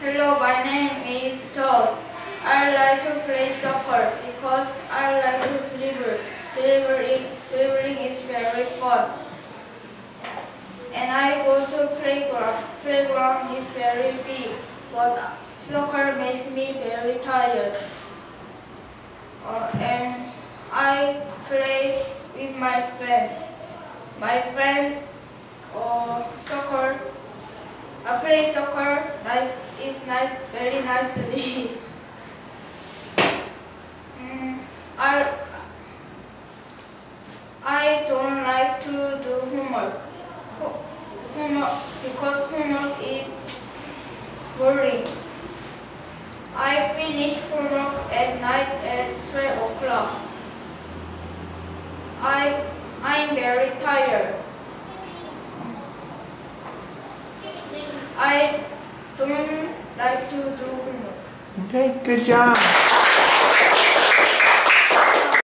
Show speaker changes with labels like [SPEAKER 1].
[SPEAKER 1] Hello, my name is Judd. I like to play soccer because I like to dribble. Dribbling is very fun. And I go to playground. Playground is very big, but soccer makes me very tired. And I play with my friend. My friend soccer. I play soccer very nicely. I don't like to do homework. Because homework is boring. I finish homework at night at 12 o'clock. I'm very tired. I don't like to do homework.
[SPEAKER 2] Okay, good job.